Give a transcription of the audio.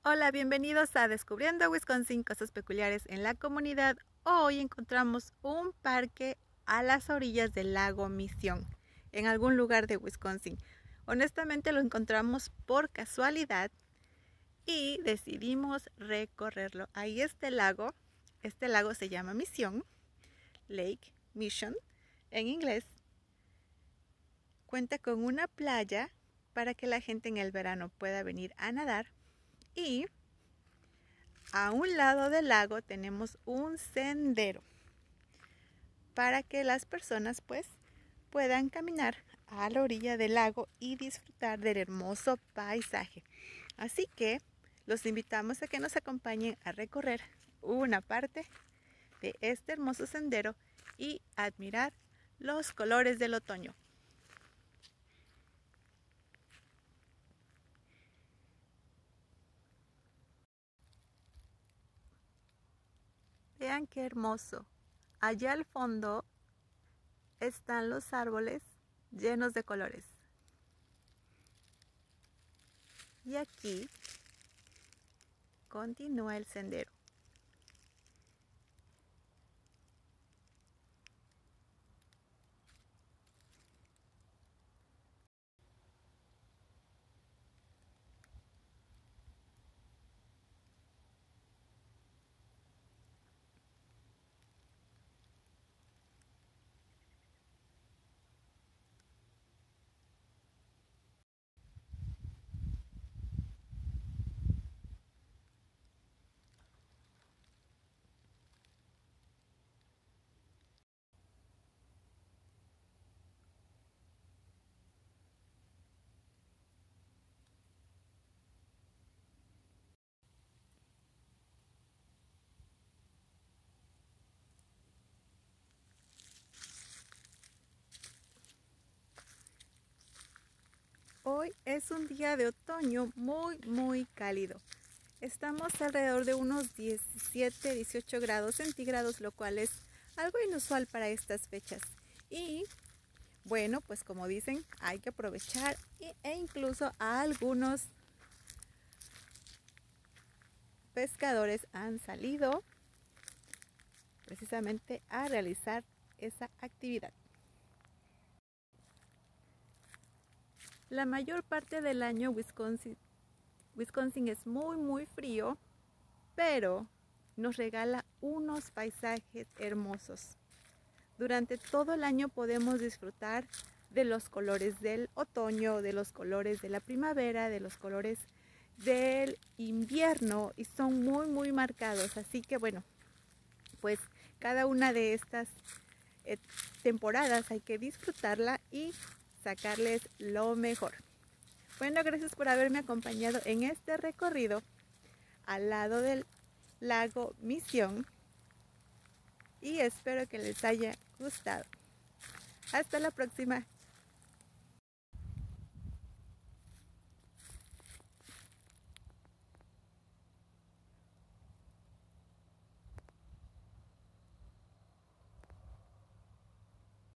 Hola, bienvenidos a Descubriendo Wisconsin, cosas peculiares en la comunidad. Hoy encontramos un parque a las orillas del lago Misión, en algún lugar de Wisconsin. Honestamente lo encontramos por casualidad y decidimos recorrerlo. Ahí está el lago. Este lago se llama Misión, Lake Mission en inglés. Cuenta con una playa para que la gente en el verano pueda venir a nadar. Y a un lado del lago tenemos un sendero para que las personas puedan caminar a la orilla del lago y disfrutar del hermoso paisaje. Así que los invitamos a que nos acompañen a recorrer una parte de este hermoso sendero y admirar los colores del otoño. Vean qué hermoso. Allá al fondo están los árboles llenos de colores. Y aquí continúa el sendero. Hoy es un día de otoño muy cálido. Estamos alrededor de unos 17, 18 grados centígrados, lo cual es algo inusual para estas fechas. Y bueno, pues como dicen, hay que aprovechar e incluso algunos pescadores han salido precisamente a realizar esa actividad. La mayor parte del año Wisconsin es muy frío, pero nos regala unos paisajes hermosos. Durante todo el año podemos disfrutar de los colores del otoño, de los colores de la primavera, de los colores del invierno y son muy marcados. Así que bueno, pues cada una de estas temporadas hay que disfrutarla y sacarles lo mejor. Bueno, gracias por haberme acompañado en este recorrido al lado del lago Misión y espero que les haya gustado. Hasta la próxima.